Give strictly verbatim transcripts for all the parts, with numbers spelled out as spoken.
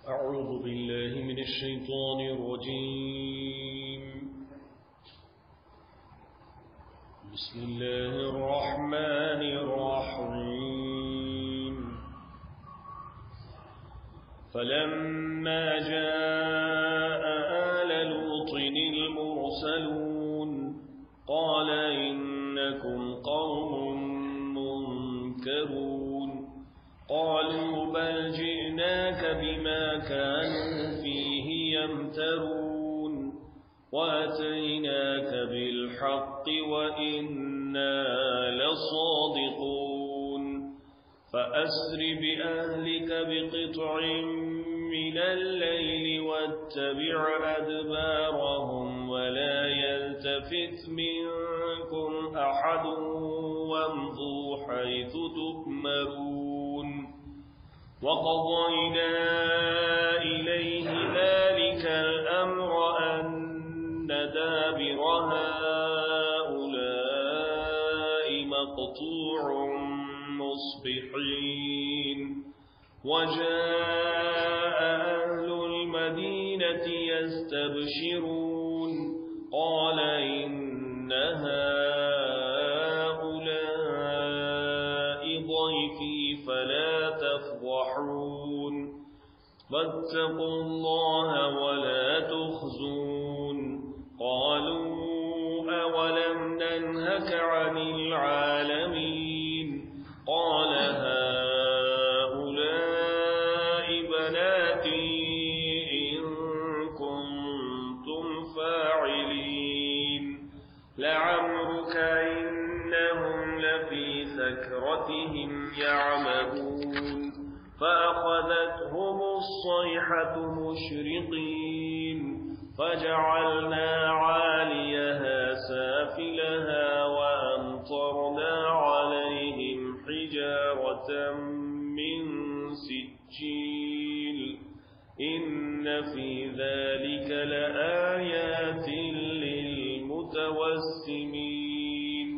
أعوذ بالله من الشيطان الرجيم. بسم الله الرحمن الرحيم. فلما جاء آل لوط المرسلون قال إنكم قوم منكرون. قالوا بل جئناك بما كانوا فيه يمترون وأتيناك بالحق وإنا لصادقون. فأسر بأهلك بقطع من الليل واتبع أدبارهم ولا يلتفت منكم أحد وامضوا حيث تؤمرون. وقضينا إليه ذلك الأمر أن دابر هؤلاء مقطوع مصبحين. وجاء أهل المدينة يستبشرون قال إن هؤلاء ضيفي فلا تفضحون واتقوا الله ولا تخزون. قالوا أولم ننهك عن العالمين؟ قال هؤلاء بناتي إن كنتم فاعلين. لعمرك إنهم لفي سكرتهم يعمهون. فأخذتهم الصيحة مشرقين فجعلنا عاليها سافلها وأمطرنا عليهم حجارة من سجيل. إن في ذلك لآيات للمتوسمين.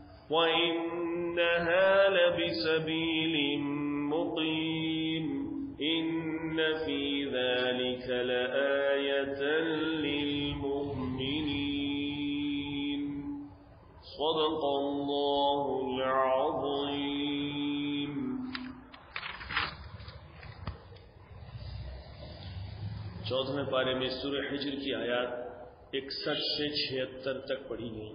وإنها لبسبيل مقيم. إن في ذلك لآية للمؤمنين. صدق الله العظيم. چودھویں پارے میں سورہ حجر کی آیات اکسٹھ سے چھہتر تک پڑھی گئی.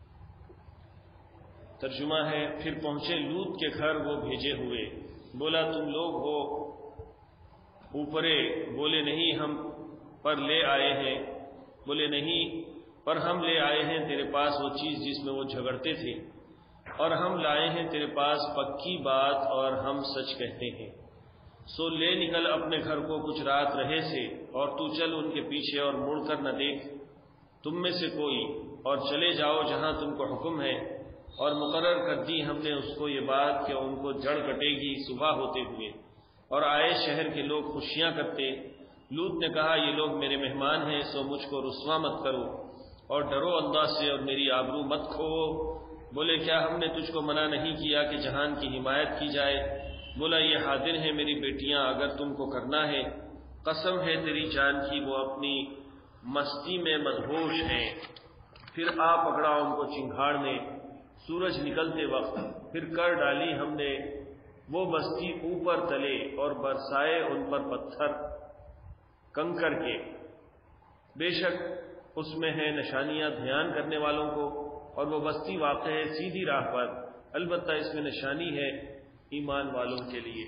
ترجمہ ہے: پھر پہنچے لوط کے گھر وہ بھیجے ہوئے. بولا تم لوگ ہو اوپرے؟ بولے نہیں ہم پر لے آئے ہیں. بولے نہیں پر ہم لے آئے ہیں تیرے پاس وہ چیز جس میں وہ جھگڑتے تھے، اور ہم لائے ہیں تیرے پاس پکی بات اور ہم سچ کہتے ہیں. سو لے نکل اپنے گھر کو کچھ رات رہے سے، اور تو چل ان کے پیچھے اور مڑ کر نہ دیکھ تم میں سے کوئی، اور چلے جاؤ جہاں تم کو حکم ہے. اور مقرر کر دی ہم نے اس کو یہ بات کہ ان کو جڑ کٹے گی صبح ہوتے ہوئے. اور آئے شہر کے لوگ خوشیاں کرتے. لوط نے کہا یہ لوگ میرے مہمان ہیں، سو مجھ کو رسوا مت کرو اور ڈرو اللہ سے اور میری آبرو مت کھو. بولے کیا ہم نے تجھ کو منع نہیں کیا کہ جہان کی حمایت کی جائے؟ بولا یہ حاضر ہیں میری بیٹیاں اگر تم کو کرنا ہے. قسم ہے تیری جان کی وہ اپنی مستی میں مدہوش ہیں. پھر آ پکڑا ان کو چنگھاڑ نے سورج نکلتے وقت. پھر کر ڈالی ہم نے وہ بستی اوپر تلے اور برسائے ان پر پتھر کنکر کے. بے شک اس میں ہے نشانیاں دھیان کرنے والوں کو، اور وہ بستی واقع ہے سیدھی راہ پر. البتہ اس میں نشانی ہے ایمان والوں کے لیے.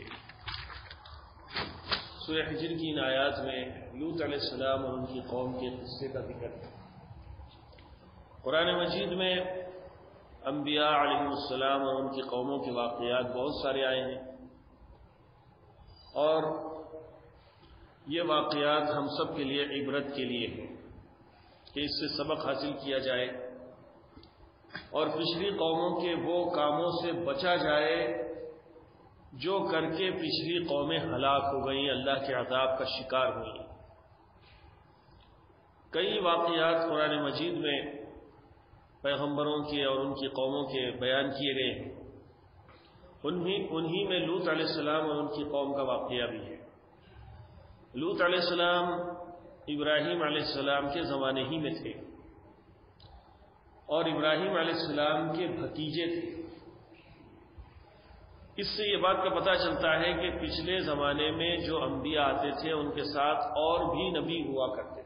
سورہ حجر کی ان آیات میں لوط علیہ السلام اور ان کی قوم کے قصے کا ذکر ہے. قرآن مجید میں انبیاء علیہ السلام اور ان کی قوموں کے واقعات بہت سارے آئے ہیں، اور یہ واقعات ہم سب کے لیے عبرت کے لیے ہیں کہ اس سے سبق حاصل کیا جائے اور پچھلی قوموں کے وہ کاموں سے بچا جائے جو کر کے پچھلی قومیں ہلاک ہو گئیں، اللہ کے عذاب کا شکار ہوئیں. کئی واقعات قرآن مجید میں پیغمبروں کے اور ان کی قوموں کے بیان کیے گئے ہیں. انہی انہی میں لوط علیہ السلام اور ان کی قوم کا واقعہ بھی ہے. لوط علیہ السلام ابراہیم علیہ السلام کے زمانے ہی میں تھے اور ابراہیم علیہ السلام کے بھتیجے تھے۔ اس سے یہ بات کا پتہ چلتا ہے کہ پچھلے زمانے میں جو انبیاء آتے تھے ان کے ساتھ اور بھی نبی ہوا کرتے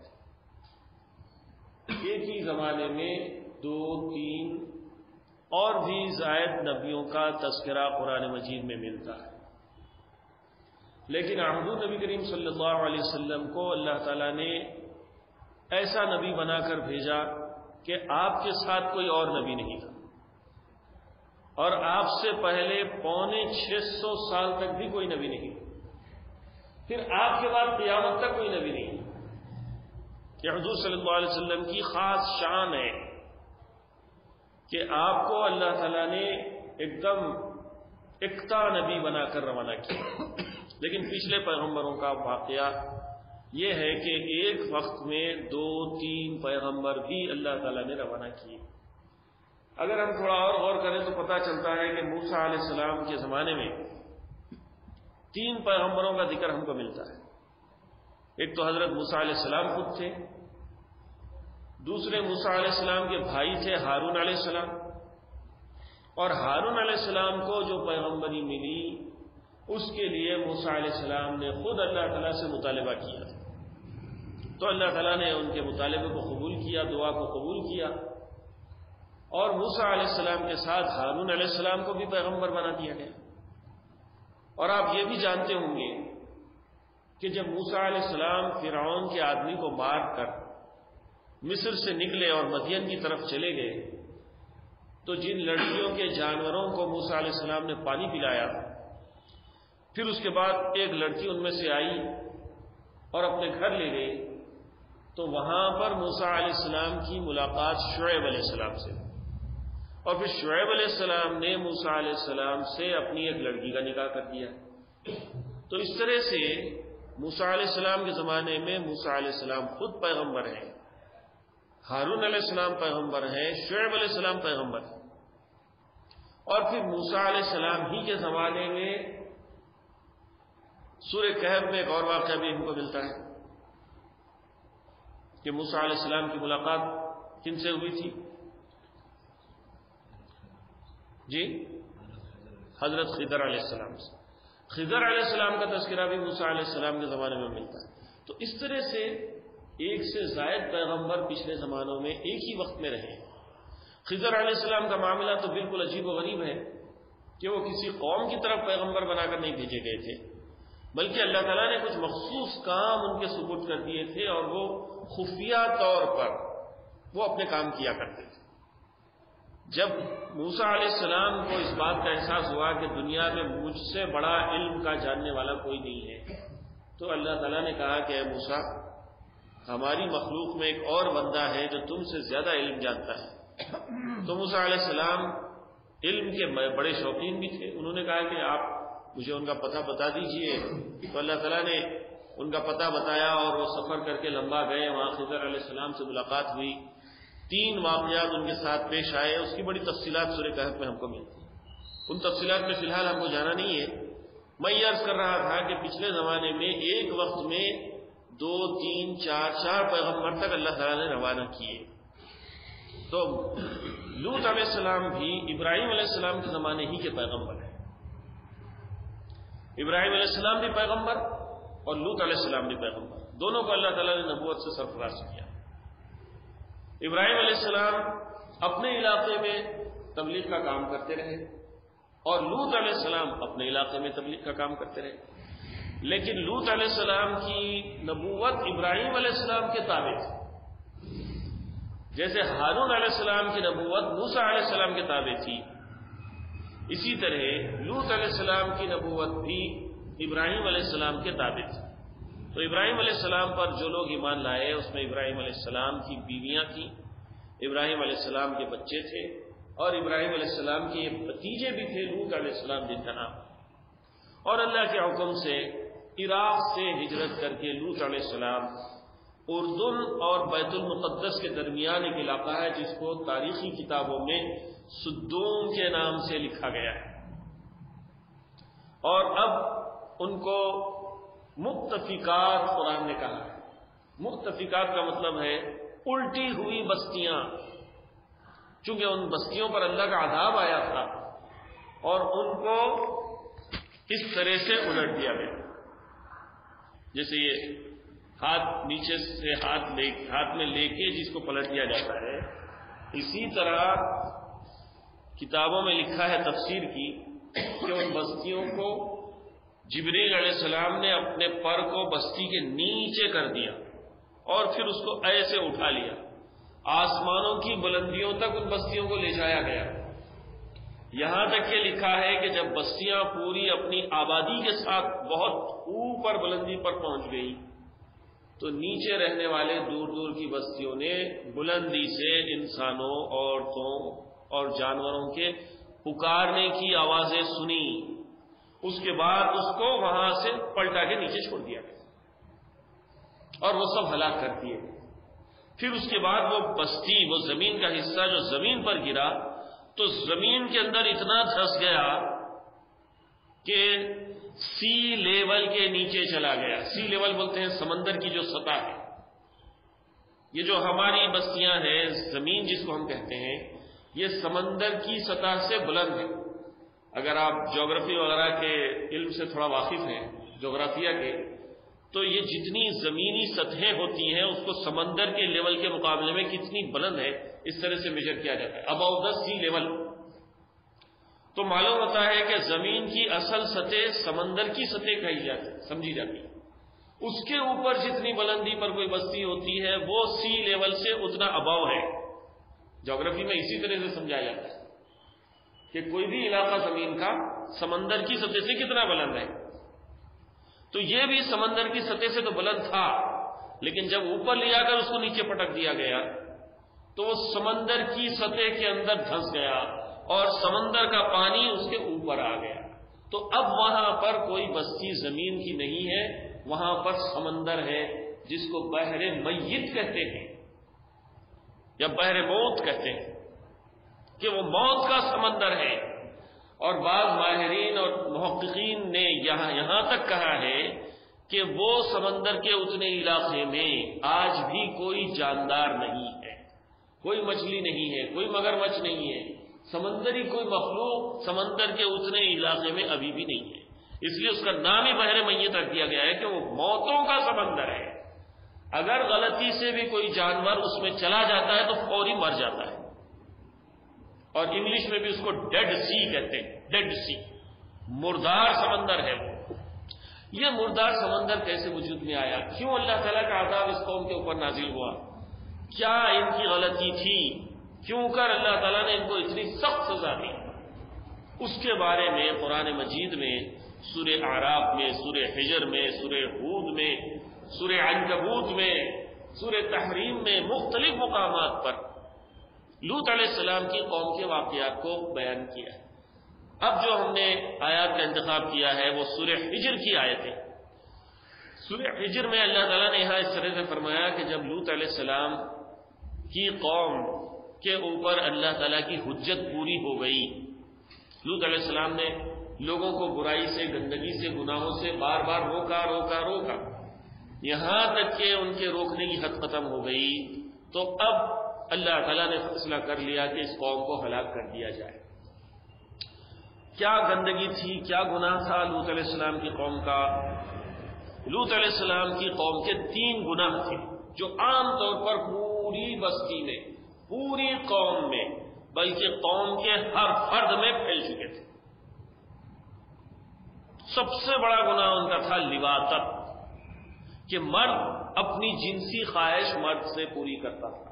تھے۔ ایک ہی زمانے میں دو تین اور بھی زائد نبیوں کا تذکرہ قرآن مجید میں ملتا ہے، لیکن احمد نبی کریم صلی اللہ علیہ وسلم کو اللہ تعالیٰ نے ایسا نبی بنا کر بھیجا کہ آپ کے ساتھ کوئی اور نبی نہیں تھا، اور آپ سے پہلے پونے چھ سو سال تک بھی کوئی نبی نہیں تھا، پھر آپ کے بعد قیامت تک کوئی نبی نہیں تھا۔ کہ حضور صلی اللہ علیہ وسلم کی خاص شان ہے کہ آپ کو اللہ تعالیٰ نے ایک دم اکتا نبی بنا کر روانہ کیا۔ لیکن پچھلے پیغمبروں کا واقعہ یہ ہے کہ ایک وقت میں دو تین پیغمبر بھی اللہ تعالیٰ نے روانہ کیے۔ اگر ہم تھوڑا اور غور کریں تو پتہ چلتا ہے کہ موسیٰ علیہ السلام کے زمانے میں تین پیغمبروں کا ذکر ہم کو ملتا ہے۔ ایک تو حضرت موسیٰ علیہ السلام خود تھے، دوسرے موسیٰ علیہ السلام کے بھائی تھے ہارون علیہ السلام، اور ہارون علیہ السلام کو جو پیغمبری ملی اس کے لیے موسیٰ علیہ السلام نے خود اللہ تعالیٰ سے مطالبہ کیا، تو اللہ تعالیٰ نے ان کے مطالبے کو قبول کیا، دعا کو قبول کیا، اور موسیٰ علیہ السلام کے ساتھ ہارون علیہ السلام کو بھی پیغمبر بنا دیا گیا۔ اور آپ یہ بھی جانتے ہوں گے کہ جب موسیٰ علیہ السلام فرعون کے آدمی کو مار کر مصر سے نکلے اور مدین کی طرف چلے گئے تو جن لڑکیوں کے جانوروں کو موسیٰ علیہ السلام نے پانی پلایا، پھر اس کے بعد ایک لڑکی ان میں سے آئی اور اپنے گھر لے گئی، تو وہاں پر موسیٰ علیہ السلام کی ملاقات شعیب علیہ السلام سے، اور پھر شعیب علیہ السلام نے موسیٰ علیہ السلام سے اپنی ایک لڑکی کا نکاح کر دیا۔ تو اس طرح سے موسیٰ علیہ السلام کے زمانے میں موسیٰ علیہ السلام خود پیغمبر ہیں، ہارون علیہ السلام پیغمبر ہیں، شعیب علیہ السلام پیغمبر ہیں، اور پھر موسیٰ علیہ السلام ہی کے زمانے میں سورہ کہف میں ایک اور واقعہ بھی ہم کو ملتا ہے کہ موسیٰ علیہ السلام کی ملاقات کن سے ہوئی تھی؟ جی حضرت خضر علیہ السلام سے۔ خضر علیہ السلام کا تذکرہ بھی موسیٰ علیہ السلام کے زمانے میں ملتا ہے۔ تو اس طرح سے ایک سے زائد پیغمبر پچھلے زمانوں میں ایک ہی وقت میں رہے۔ خضر علیہ السلام کا معاملہ تو بالکل عجیب و غریب ہے کہ وہ کسی قوم کی طرف پیغمبر بنا کر نہیں بھیجے گئے تھے، بلکہ اللہ تعالیٰ نے کچھ مخصوص کام ان کے سپرد کر دیے تھے، اور وہ خفیہ طور پر وہ اپنے کام کیا کرتے تھے۔ جب موسیٰ علیہ السلام کو اس بات کا احساس ہوا کہ دنیا میں مجھ سے بڑا علم کا جاننے والا کوئی نہیں ہے، تو اللہ تعالیٰ نے کہا کہ اے موسیٰ، ہماری مخلوق میں ایک اور بندہ ہے جو تم سے زیادہ علم جانتا ہے۔ تو موسیٰ علیہ السلام علم کے بڑے شوقین بھی تھے، انہوں نے کہا کہ آپ مجھے ان کا پتہ بتا دیجئے۔ تو اللہ تعالیٰ نے ان کا پتہ بتایا، اور وہ سفر کر کے لمبا گئے، وہاں خضر علیہ السلام سے ملاقات ہوئی، تین واقعات ان کے ساتھ پیش آئے، اس کی بڑی تفصیلات سورہ کہف میں ہم کو ملتی ہیں، ان تفصیلات میں فی الحال ہم کو جانا نہیں ہے۔ میں یہ عرض کر رہا تھا کہ پچھلے زمانے میں ایک وقت میں دو تین چار چار پیغمبر تک اللہ تعالیٰ نے روانہ کیے۔ تو لوط علیہ السلام بھی ابراہیم علیہ السلام کے زمانے ہی کے پیغمبر ہیں۔ ابراہیم علیہ السلام بھی پیغمبر اور لوط علیہ السلام بھی پیغمبر، دونوں کو اللہ تعالیٰ نے نبوت سے سرفراز کیا۔ ابراہیم علیہ السلام اپنے علاقے میں تبلیغ کا کام کرتے رہے، اور لوط علیہ السلام اپنے علاقے میں تبلیغ کا کام کرتے رہے، لیکن لوط علیہ السلام کی نبوت ابراہیم علیہ السلام کے تابع تھی، جیسے ہارون علیہ السلام کی نبوت موسیٰ علیہ السلام کے تابع تھی، اسی طرح لوط علیہ السلام کی نبوت بھی ابراہیم علیہ السلام کے تابع تھی۔ تو ابراہیم علیہ السلام پر جو لوگ ایمان لائے اس میں ابراہیم علیہ السلام کی بیویاں تھیں، ابراہیم علیہ السلام کے بچے تھے، اور ابراہیم علیہ السلام کے بھتیجے بھی تھے، لوط علیہ السلام جن کا نام۔ اور اللہ کے حکم سے عراق سے ہجرت کر کے لوط علیہ السلام اردن اور بیت المقدس کے درمیان ایک علاقہ ہے جس کو تاریخی کتابوں میں سدوم کے نام سے لکھا گیا ہے، اور اب ان کو مؤتفقات قرآن نے کہا ہے. مؤتفقات کا مطلب ہے الٹی ہوئی بستیاں، چونکہ ان بستیوں پر اللہ کا عذاب آیا تھا اور ان کو اس طرح سے الٹ دیا گیا. جیسے یہ ہاتھ نیچے سے ہاتھ لے ہاتھ میں لے کے جس کو پلٹ دیا جاتا ہے، اسی طرح کتابوں میں لکھا ہے تفسیر کی کہ ان بستیوں کو جبریل علیہ السلام نے اپنے پر کو بستی کے نیچے کر دیا اور پھر اس کو ایسے اٹھا لیا، آسمانوں کی بلندیوں تک ان بستیوں کو لے جایا گیا. یہاں تک کہ لکھا ہے کہ جب بستیاں پوری اپنی آبادی کے ساتھ بہت اوپر بلندی پر پہنچ گئی تو نیچے رہنے والے دور دور کی بستیوں نے بلندی سے انسانوں، عورتوں اور جانوروں کے پکارنے کی آوازیں سنی. اس کے بعد اس کو وہاں سے پلٹا کے نیچے چھوڑ دیا گیا اور وہ سب ہلاک کر دیے. پھر اس کے بعد وہ بستی، وہ زمین کا حصہ جو زمین پر گرا تو زمین کے اندر اتنا دھس گیا کہ سی لیول کے نیچے چلا گیا. سی لیول بولتے ہیں سمندر کی جو سطح ہے. یہ جو ہماری بستیاں ہیں، زمین جس کو ہم کہتے ہیں، یہ سمندر کی سطح سے بلند ہے. اگر آپ جغرافی وغیرہ کے علم سے تھوڑا واقف ہیں، جغرافیہ کے، تو یہ جتنی زمینی سطحیں ہوتی ہیں اس کو سمندر کے لیول کے مقابلے میں کتنی بلند ہے اس طرح سے میجر کیا جاتا ہے، اباؤٹ دا سی لیول. تو معلوم ہوتا ہے کہ زمین کی اصل سطح سمندر کی سطح کہی جاتی سمجھی جاتی ہے. اس کے اوپر جتنی بلندی پر کوئی بستی ہوتی ہے وہ سی لیول سے اتنا اباؤ ہے. جغرافی میں اسی طرح سے سمجھایا جاتا ہے کہ کوئی بھی علاقہ زمین کا سمندر کی سطح سے کتنا بلند ہے. تو یہ بھی سمندر کی سطح سے تو بلند تھا، لیکن جب اوپر لے جا کر اس کو نیچے پٹک دیا گیا تو وہ سمندر کی سطح کے اندر دھنس گیا اور سمندر کا پانی اس کے اوپر آ گیا. تو اب وہاں پر کوئی بستی زمین کی نہیں ہے، وہاں پر سمندر ہے جس کو بحر میت کہتے ہیں یا بحر موت کہتے ہیں، کہ وہ موت کا سمندر ہے. اور بعض ماہرین اور محققین نے یہاں یہاں تک کہا ہے کہ وہ سمندر کے اتنے علاقے میں آج بھی کوئی جاندار نہیں ہے، کوئی مچھلی نہیں ہے، کوئی مگرمچھ نہیں ہے، سمندری کوئی مخلوق سمندر کے اتنے علاقے میں ابھی بھی نہیں ہے. اس لیے اس کا نام ہی بحر میت رکھ دیا گیا ہے کہ وہ موتوں کا سمندر ہے. اگر غلطی سے بھی کوئی جانور اس میں چلا جاتا ہے تو فوری مر جاتا ہے. اور انگلش میں بھی اس کو ڈیڈ سی کہتے ہیں، ڈیڈ سی، مردار سمندر ہے وہ. یہ مردار سمندر کیسے وجود میں آیا؟ کیوں اللہ تعالیٰ کا عذاب اس قوم کے اوپر نازل ہوا؟ کیا ان کی غلطی تھی؟ کیوں کر اللہ تعالیٰ نے ان کو اتنی سخت سزا دی؟ اس کے بارے میں قرآن مجید میں سورہ اعراف میں، سورہ حجر میں، سورہ ہود میں، سورہ عنکبوت میں، سورہ تحریم میں مختلف مقامات پر لوط علیہ السلام کی قوم کے واقعات کو بیان کیا ہے. اب جو ہم نے آیات کا انتخاب کیا ہے وہ سورہ حجر کی آیت ہے. سورہ حجر میں اللہ تعالیٰ نے یہاں اس طرح سے فرمایا کہ جب لوط علیہ السلام کی قوم کے اوپر اللہ تعالیٰ کی حجت پوری ہو گئی، لوط علیہ السلام نے لوگوں کو برائی سے، گندگی سے، گناہوں سے بار بار روکا روکا روکا یہاں تک کہ ان کے روکنے کی حد ختم ہو گئی. تو اب اللہ تعالیٰ نے فیصلہ کر لیا کہ اس قوم کو ہلاک کر دیا جائے. کیا گندگی تھی، کیا گناہ تھا لوط علیہ السلام کی قوم کا؟ لوط علیہ السلام کی قوم کے تین گناہ تھے جو عام طور پر پوری بستی میں، پوری قوم میں، بلکہ قوم کے ہر فرد میں پھیل چکے تھے. سب سے بڑا گناہ ان کا تھا لواطت، کہ مرد اپنی جنسی خواہش مرد سے پوری کرتا تھا.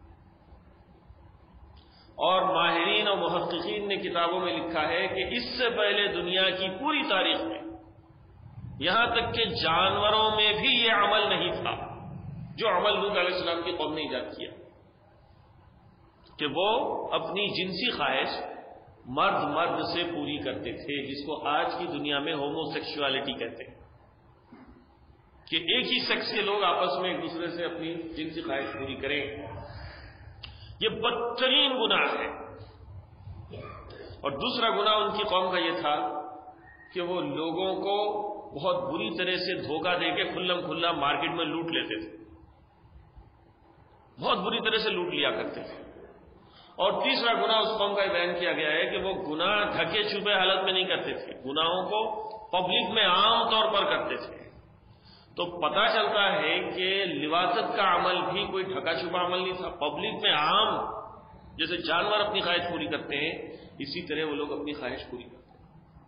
اور ماہرین اور محققین نے کتابوں میں لکھا ہے کہ اس سے پہلے دنیا کی پوری تاریخ میں یہاں تک کہ جانوروں میں بھی یہ عمل نہیں تھا جو عمل لوط علیہ السلام کی قوم نے ایجاد کیا، کہ وہ اپنی جنسی خواہش مرد مرد سے پوری کرتے تھے، جس کو آج کی دنیا میں ہومو سیکشوالٹی کہتے ہیں، کہ ایک ہی سیکس کے لوگ آپس میں ایک دوسرے سے اپنی جنسی خواہش پوری کریں. یہ بدترین گناہ ہے. اور دوسرا گناہ ان کی قوم کا یہ تھا کہ وہ لوگوں کو بہت بری طرح سے دھوکہ دے کے کھلم کھلا مارکیٹ میں لوٹ لیتے تھے، بہت بری طرح سے لوٹ لیا کرتے تھے۔ اور تیسرا گناہ اس قوم کا بیان کیا گیا ہے کہ وہ گناہ ڈھکے چھپے حالت میں نہیں کرتے تھے، گناہوں کو پبلک میں عام طور پر کرتے تھے۔ تو پتہ چلتا ہے کہ لواطت کا عمل بھی کوئی ڈھکا چھپا عمل نہیں تھا، پبلک میں عام، جیسے جانور اپنی خواہش پوری کرتے ہیں اسی طرح وہ لوگ اپنی خواہش پوری کرتے ہیں۔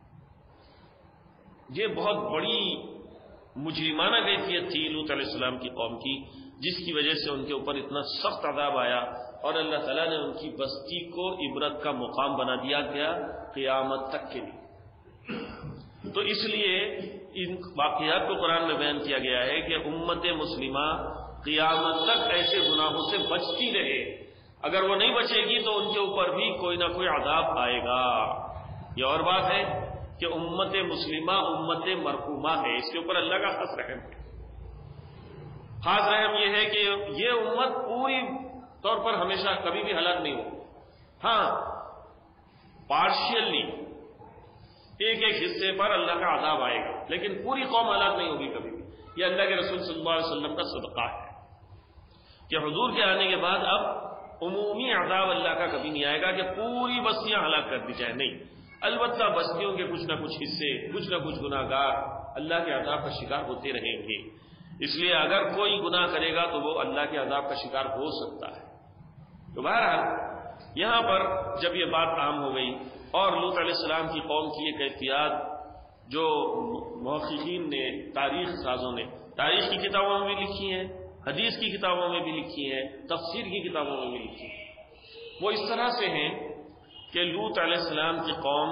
یہ بہت بڑی مجرمانہ کیفیت تھی لوط علیہ السلام کی قوم کی، جس کی وجہ سے ان کے اوپر اتنا سخت عذاب آیا، اور اللہ تعالیٰ نے ان کی بستی کو عبرت کا مقام بنا دیا گیا قیامت تک کے لیے۔ تو اس لیے ان واقعات کو قرآن میں بیان کیا گیا ہے کہ امت مسلمہ قیامت تک ایسے گناہوں سے بچتی رہے، اگر وہ نہیں بچے گی تو ان کے اوپر بھی کوئی نہ کوئی عذاب آئے گا۔ یہ اور بات ہے کہ امت مسلمہ امت مرحومہ ہے، اس کے اوپر اللہ کا خاص رحم ہے۔ خاص رحم یہ ہے کہ یہ امت پوری طور پر ہمیشہ کبھی بھی ہلاک نہیں ہوگی، ہاں پارشیلی ایک ایک حصے پر اللہ کا عذاب آئے گا، لیکن پوری قوم ہلاک نہیں ہوگی کبھی بھی۔ یہ اللہ کے رسول صلی اللہ علیہ وسلم کا صدقہ ہے کہ حضور کے آنے کے بعد اب عمومی عذاب اللہ کا کبھی نہیں آئے گا کہ پوری بستیاں ہلاک کر دی جائیں، نہیں، البتہ بستیوں کے کچھ نہ کچھ حصے، کچھ نہ کچھ گناہ گار اللہ کے عذاب کا شکار ہوتے رہیں گے۔ اس لیے اگر کوئی گناہ کرے گا تو وہ اللہ کے عذاب کا شکار ہو سکتا ہے۔ تو بہرحال یہاں پر جب یہ بات عام ہو گئی اور لوط علیہ السلام کی قوم کی یہ کیفیات جو محققین نے، تاریخ سازوں نے تاریخ کی کتابوں میں بھی لکھی ہیں، حدیث کی کتابوں میں بھی لکھی ہیں، تفسیر کی کتابوں میں بھی لکھی ہیں، وہ اس طرح سے ہیں کہ لوط علیہ السلام کی قوم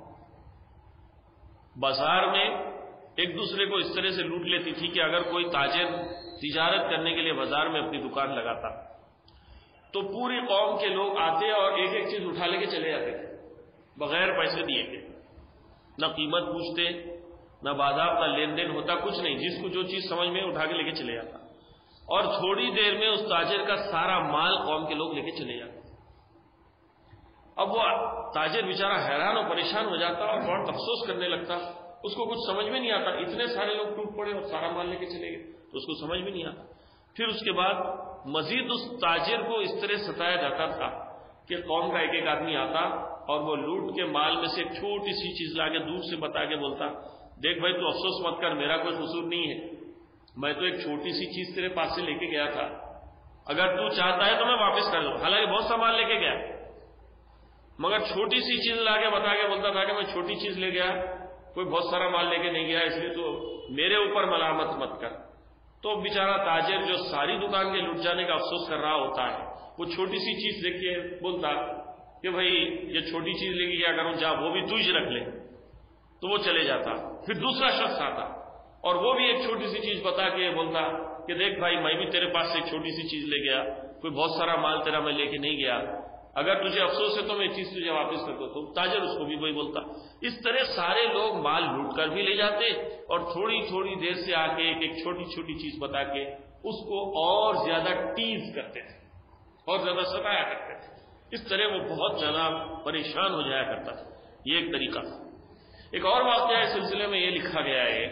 بازار میں ایک دوسرے کو اس طرح سے لوٹ لیتی تھی کہ اگر کوئی تاجر تجارت کرنے کے لیے بازار میں اپنی دکان لگاتا تو پوری قوم کے لوگ آتے اور ایک ایک چیز اٹھا لے کے چلے جاتے تھے بغیر پیسے دیے تھے، نہ قیمت پوچھتے، نہ باضابطہ لین دین ہوتا، کچھ نہیں، جس کو جو چیز سمجھ میں اٹھا کے لے کے چلے جاتا، اور تھوڑی دیر میں اس تاجر کا سارا مال قوم کے لوگ لے کے چلے جاتے۔ اب وہ تاجر بیچارہ حیران اور پریشان ہو جاتا اور بہت افسوس کرنے لگتا، اس کو کچھ سمجھ میں نہیں آتا، اتنے سارے لوگ ٹوٹ پڑے اور سارا مال لے کے چلے گئے، تو اس کو سمجھ میں نہیں آتا۔ پھر اس کے بعد مزید اس تاجر کو اس طرح ستایا جاتا تھا کہ قوم کا ایک ایک آدمی آتا اور وہ لوٹ کے مال میں سے ایک چھوٹی سی چیز لا کے دور سے بتا کے بولتا، دیکھ بھائی تو افسوس مت کر، میرا کوئی قصور نہیں ہے، میں تو ایک چھوٹی سی چیز تیرے پاس سے لے کے گیا تھا، اگر تو چاہتا ہے تو میں واپس کر دوں۔ حالانکہ بہت سا مال لے کے گیا، مگر چھوٹی سی چیز لا کے بتا کے بولتا تھا کہ میں چھوٹی چیز لے گیا، کوئی بہت سارا مال لے کے نہیں گیا، اس لیے تو میرے اوپر ملامت مت کر۔ تو بیچارہ تاجر جو ساری دکان کے لٹ جانے کا افسوس کر رہا ہوتا ہے، وہ چھوٹی سی چیز دیکھ کے بولتا کہ بھائی یہ چھوٹی چیز لے کے کیا کروں، جا وہ بھی تو ہی رکھ لے، تو وہ چلے جاتا۔ پھر دوسرا شخص آتا اور وہ بھی ایک چھوٹی سی چیز بتا کے بولتا کہ دیکھ بھائی میں بھی تیرے پاس سے ایک چھوٹی سی چیز لے گیا، کوئی بہت سارا مال تیرا میں لے کے نہیں گیا، اگر تجھے افسوس ہے تو میں چیز تجھے واپس کر دوں۔ تو تاجر اس کو بھی وہی بولتا۔ اس طرح سارے لوگ مال لوٹ کر بھی لے جاتے اور تھوڑی تھوڑی دیر سے آ کے ایک ایک چھوٹی چھوٹی چیز بتا کے اس کو اور زیادہ ٹیز کرتے تھے اور زیادہ ستایا کرتے تھے۔ اس طرح وہ بہت زیادہ پریشان ہو جایا کرتا تھا۔ یہ ایک طریقہ تھا۔ ایک اور واقعہ اس سلسلے میں یہ لکھا گیا ہے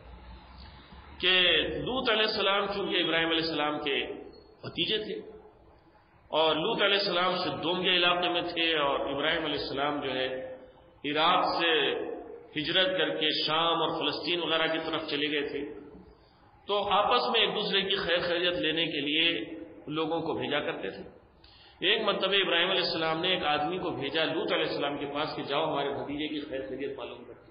کہ لوط علیہ السلام چونکہ ابراہیم علیہ السلام کے بھتیجے تھے اور لوط علیہ السلام سدوم کے علاقے میں تھے اور ابراہیم علیہ السلام جو ہے عراق سے ہجرت کر کے شام اور فلسطین وغیرہ کی طرف چلے گئے تھے، تو آپس میں ایک دوسرے کی خیر خیریت لینے کے لیے لوگوں کو بھیجا کرتے تھے۔ ایک مرتبہ ابراہیم علیہ السلام نے ایک آدمی کو بھیجا لوط علیہ السلام کے پاس کہ جاؤ ہمارے بھتیجے کی خیر خیریت معلوم کرتے۔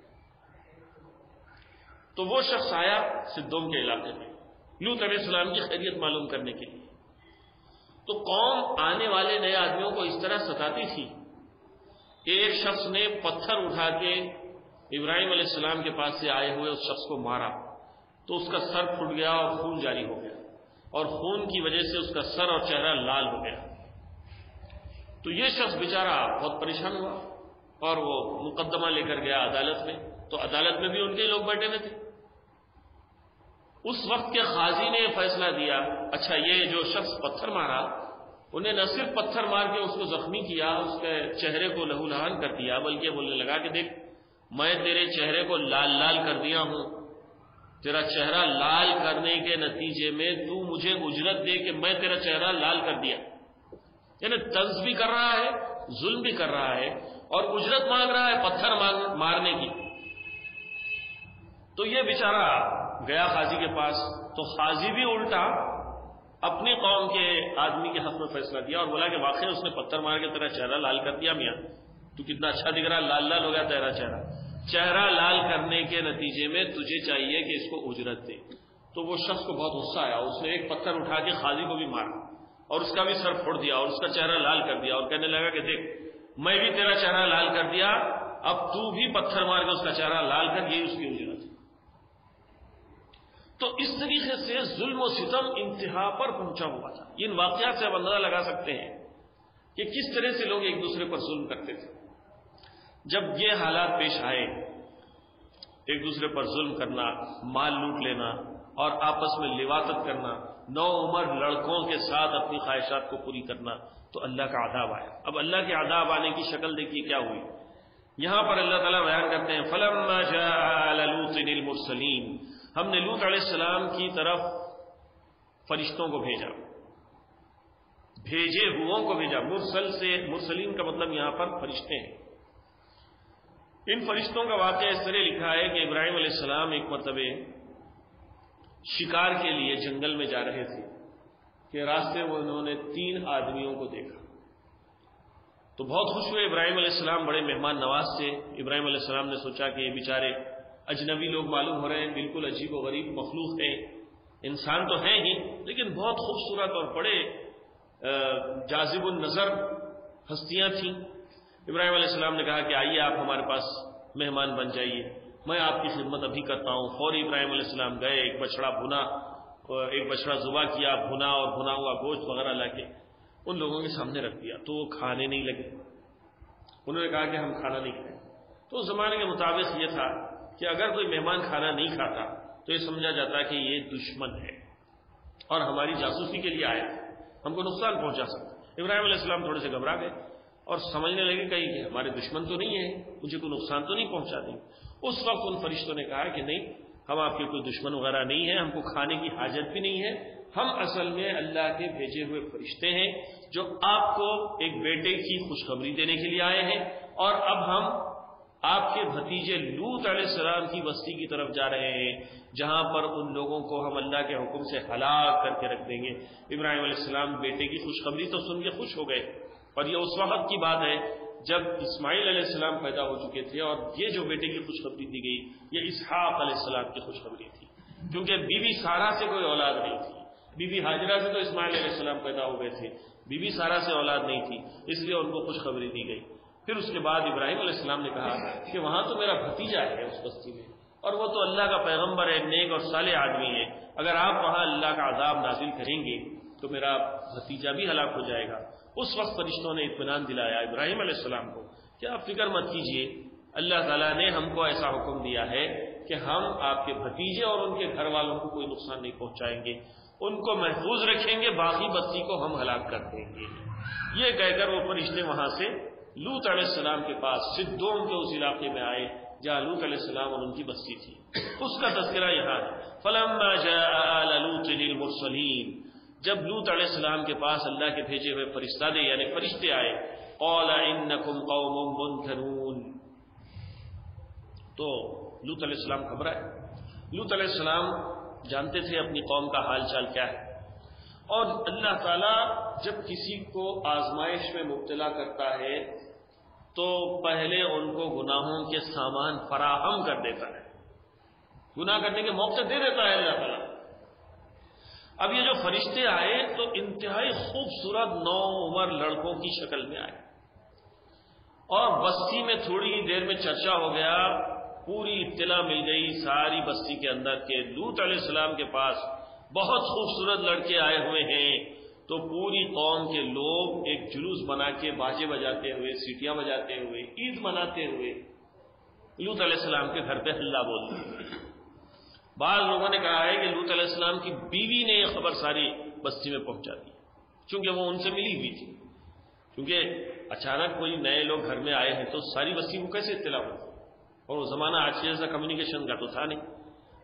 تو وہ شخص آیا سدوم کے علاقے میں لوط علیہ السلام کی خیریت معلوم کرنے کے لیے۔ تو قوم آنے والے نئے آدمیوں کو اس طرح ستاتی تھی، ایک شخص نے پتھر اٹھا کے ابراہیم علیہ السلام کے پاس سے آئے ہوئے اس شخص کو مارا تو اس کا سر پھٹ گیا اور خون جاری ہو گیا، اور خون کی وجہ سے اس کا سر اور چہرہ لال ہو گیا۔ تو یہ شخص بیچارہ بہت پریشان ہوا اور وہ مقدمہ لے کر گیا عدالت میں، تو عدالت میں بھی ان کے لوگ بیٹھے ہوئے تھے۔ اس وقت کے قاضی نے فیصلہ دیا، اچھا یہ جو شخص پتھر مارا انہیں نہ صرف پتھر مار کے اس کو زخمی کیا، اس کے چہرے کو لہو لہان کر دیا، بلکہ بولنے لگا کہ دیکھ میں تیرے چہرے کو لال لال کر دیا ہوں تیرا چہرہ لال کرنے کے نتیجے میں تو مجھے اجرت دے کہ میں تیرا چہرہ لال کر دیا. یعنی طنز بھی کر رہا ہے, ظلم بھی کر رہا ہے, اور اجرت مانگ رہا ہے پتھر مارنے کی. تو یہ بیچارہ گیا قاضی کے پاس, تو قاضی بھی الٹا اپنی قوم کے آدمی کے حق میں فیصلہ دیا اور بولا کہ واقعی اس نے پتھر مار کے تیرا چہرہ لال کر دیا. میاں تو کتنا اچھا دکھ رہا, لال لال ہو گیا تیرا چہرہ. چہرہ لال کرنے کے نتیجے میں تجھے چاہیے کہ اس کو اجرت دے. تو وہ شخص کو بہت غصہ آیا, اس نے ایک پتھر اٹھا کے قاضی کو بھی مارا اور اس کا بھی سر پھوڑ دیا اور اس کا چہرہ لال کر دیا, اور کہنے لگا کہ دیکھ میں بھی تیرا چہرہ لال کر دیا, اب تو بھی پتھر مار کے اس کا چہرہ لال کر, یہی اس کی اجرت ہے. تو اس طریقے سے ظلم و ستم انتہا پر پہنچا ہوا تھا. ان واقعات سے آپ اندازہ لگا سکتے ہیں کہ کس طرح سے لوگ ایک دوسرے پر ظلم کرتے تھے. جب یہ حالات پیش آئے, ایک دوسرے پر ظلم کرنا, مال لوٹ لینا اور آپس میں لواطت کرنا, نو عمر لڑکوں کے ساتھ اپنی خواہشات کو پوری کرنا, تو اللہ کا عذاب آیا. اب اللہ کے عذاب آنے کی شکل دیکھیے کیا ہوئی. یہاں پر اللہ تعالیٰ بیان کرتے ہیں فَلَمَّا جَاءَ آلَ لُوطٍ الْمُرْسَلِينَ, ہم نے لوط علیہ السلام کی طرف فرشتوں کو بھیجا, بھیجے ہوئوں کو بھیجا. مرسل سے مرسلین کا مطلب یہاں پر فرشتے ہیں. ان فرشتوں کا واقعہ اس طرح لکھا ہے کہ ابراہیم علیہ السلام ایک مرتبہ شکار کے لیے جنگل میں جا رہے تھے کہ راستے میں انہوں نے تین آدمیوں کو دیکھا, تو بہت خوش ہوئے. ابراہیم علیہ السلام بڑے مہمان نواز تھے. ابراہیم علیہ السلام نے سوچا کہ یہ بیچارے اجنبی لوگ معلوم ہو رہے ہیں, بالکل عجیب و غریب مخلوق ہیں, انسان تو ہیں ہی لیکن بہت خوبصورت اور بڑے جاذب النظر ہستیاں تھیں. ابراہیم علیہ السلام نے کہا کہ آئیے آپ ہمارے پاس مہمان بن جائیے, میں آپ کی خدمت ابھی کرتا ہوں. فوری ابراہیم علیہ السلام گئے, ایک بچڑا بھنا ایک بچڑا ذبح کیا, بھنا اور بھنا ہوا گوشت وغیرہ لا کے ان لوگوں کے سامنے رکھ دیا. تو وہ کھانے نہیں لگے. انہوں نے کہا کہ ہم کھانا نہیں کھائیں. تو اس زمانے کے مطابق یہ تھا کہ اگر کوئی مہمان کھانا نہیں کھاتا تو یہ سمجھا جاتا کہ یہ دشمن ہے اور ہماری جاسوسی کے لیے آیا, ہم کو نقصان پہنچا سکتا. ابراہیم علیہ السلام تھوڑے سے گھبرا گئے اور سمجھنے لگے کہ یہ ہمارے دشمن تو نہیں ہے, مجھے کوئی نقصان تو نہیں پہنچا دیں. اس وقت ان فرشتوں نے کہا کہ نہیں, ہم آپ کے کوئی دشمن وغیرہ نہیں ہیں, ہم کو کھانے کی حاجت بھی نہیں ہے, ہم اصل میں اللہ کے بھیجے ہوئے فرشتے ہیں جو آپ کو ایک بیٹے کی خوشخبری دینے کے لیے آئے ہیں, اور اب ہم آپ کے بھتیجے لوط علیہ السلام کی بستی کی طرف جا رہے ہیں جہاں پر ان لوگوں کو ہم اللہ کے حکم سے ہلاک کر کے رکھ دیں گے. ابراہیم علیہ السلام بیٹے کی خوشخبری تو سن کے خوش ہو گئے, اور یہ اس وقت کی بات ہے جب اسماعیل علیہ السلام پیدا ہو چکے تھے, اور یہ جو بیٹے کی خوشخبری دی گئی یہ اسحاق علیہ السلام کی خوشخبری تھی, کیونکہ بی بی سارا سے کوئی اولاد نہیں تھی. بی بی ہاجرہ سے تو اسماعیل علیہ السلام پیدا ہو گئے تھے, بی بی سارا سے اولاد نہیں تھی, اس لیے ان کو خوشخبری دی گئی. پھر اس کے بعد ابراہیم علیہ السلام نے کہا کہ وہاں تو میرا بھتیجا ہے اس بستی میں, اور وہ تو اللہ کا پیغمبر ہے, نیک اور صالح آدمی ہے, اگر آپ وہاں اللہ کا عذاب نازل کریں گے تو میرا بھتیجا بھی ہلاک ہو جائے گا. اس وقت فرشتوں نے اطمینان دلایا ابراہیم علیہ السلام کو کہ آپ فکر مت کیجیے, اللہ تعالیٰ نے ہم کو ایسا حکم دیا ہے کہ ہم آپ کے بھتیجے اور ان کے گھر والوں کو کوئی نقصان نہیں پہنچائیں گے, ان کو محفوظ رکھیں گے, باقی بستی کو ہم ہلاک کر دیں گے. یہ کہہ کر وہ فرشتے وہاں سے لوط علیہ السلام کے پاس صدوم کے اس علاقے میں آئے جہاں لوط علیہ السلام اور ان کی بستی تھی. اس کا تذکرہ یہاں ہے فَلَمَّا جَاءَ آلَ لُوطٍ الْمُرْسَلِينَ, جب لوط علیہ السلام کے پاس اللہ کے بھیجے ہوئے فرشتادے یعنی فرشتے آئے, قَالَ إِنَّكُمْ قَوْمٌ مُنْكَرُونَ, تو لوط علیہ السلام گھبرائے. لوط علیہ السلام جانتے تھے اپنی قوم کا حال چال کیا ہے, اور اللہ تعالیٰ جب کسی کو آزمائش میں مبتلا کرتا ہے تو پہلے ان کو گناہوں کے سامان فراہم کر دیتا ہے, گناہ کرنے کے موقع دے دیتا ہے اللہ تعالیٰ. اب یہ جو فرشتے آئے تو انتہائی خوبصورت نو عمر لڑکوں کی شکل میں آئے, اور بستی میں تھوڑی ہی دیر میں چرچا ہو گیا, پوری اطلاع مل گئی ساری بستی کے اندر کہ لوط علیہ السلام کے پاس بہت خوبصورت لڑکے آئے ہوئے ہیں. تو پوری قوم کے لوگ ایک جلوس بنا کے باجے بجاتے ہوئے, سیٹیاں بجاتے ہوئے, عید مناتے ہوئے لوط علیہ السلام کے گھر پہ ہلہ بول دیے. بعض لوگوں نے کہا ہے کہ لوط علیہ السلام کی بیوی نے یہ خبر ساری بستی میں پہنچا دی, چونکہ وہ ان سے ملی ہوئی تھی, کیونکہ اچانک کوئی نئے لوگ گھر میں آئے ہیں تو ساری بستی کو کیسے اطلاع ہوتی, اور وہ زمانہ آج کے جیسا کمیونیکیشن کا تو تھا نہیں.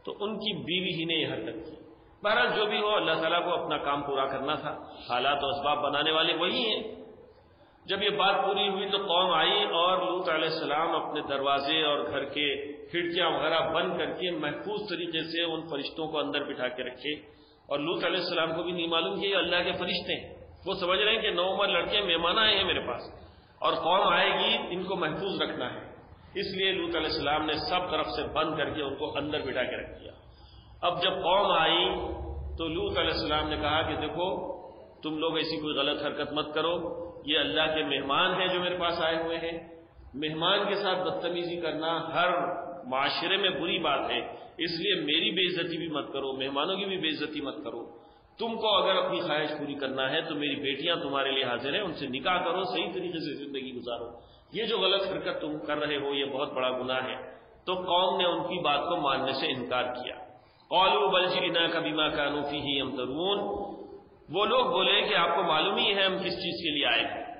تو ان کی بیوی ہی نے یہ حرکت کی. بہرحال جو بھی ہو، اللہ تعالیٰ کو اپنا کام پورا کرنا تھا، حالات و اسباب بنانے والے وہی ہیں. جب یہ بات پوری ہوئی تو قوم آئی اور لوط علیہ السلام اپنے دروازے اور گھر کے کھڑکیاں وغیرہ بند کر کے محفوظ طریقے سے ان فرشتوں کو اندر بٹھا کے رکھے. اور لوط علیہ السلام کو بھی نہیں معلوم کہ یہ اللہ کے فرشتے ہیں. وہ سمجھ رہے ہیں کہ نو عمر لڑکے مہمان آئے ہیں میرے پاس اور قوم آئے گی، ان کو محفوظ رکھنا ہے. اس لیے لوط علیہ السلام نے سب طرف سے بند کر کے ان کو اندر بٹھا کے رکھ دیا. اب جب قوم آئی تو لوط علیہ السلام نے کہا کہ دیکھو تم لوگ ایسی کوئی غلط حرکت مت کرو، یہ اللہ کے مہمان ہیں جو میرے پاس آئے ہوئے ہیں. مہمان کے ساتھ بدتمیزی کرنا ہر معاشرے میں بری بات ہے، اس لیے میری بے عزتی بھی مت کرو، مہمانوں کی بھی بے عزتی مت کرو. تم کو اگر اپنی خواہش پوری کرنا ہے تو میری بیٹیاں تمہارے لیے حاضر ہیں، ان سے نکاح کرو، صحیح طریقے سے زندگی گزارو. یہ جو غلط حرکت تم کر رہے ہو یہ بہت بڑا گناہ ہے. تو قوم نے ان کی بات کو ماننے سے انکار کیا. قالوا بل جئناک بما كانوا فيه يمترون. وہ لوگ بولے کہ آپ کو معلوم ہی ہے ہم کس چیز کے لیے آئے ہیں،